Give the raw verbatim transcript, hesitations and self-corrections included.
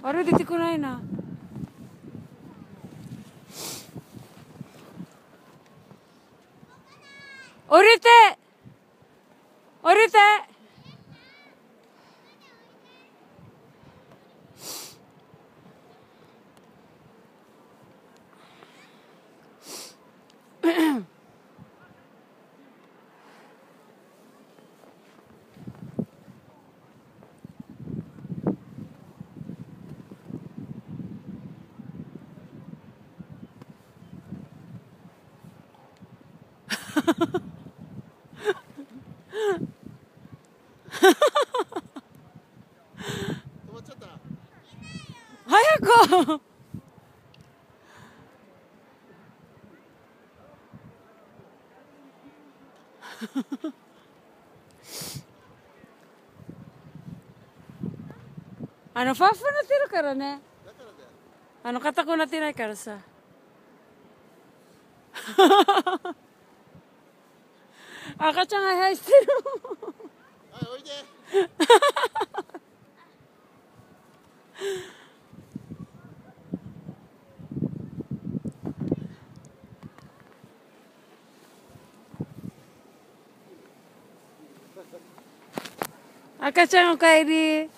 あれ出てこないな。降りて降りて早くあのファッフなってるからね。あの硬くなってないからさ。赤ちゃんが入ってる。 はい、おいで。 赤ちゃんおかえり。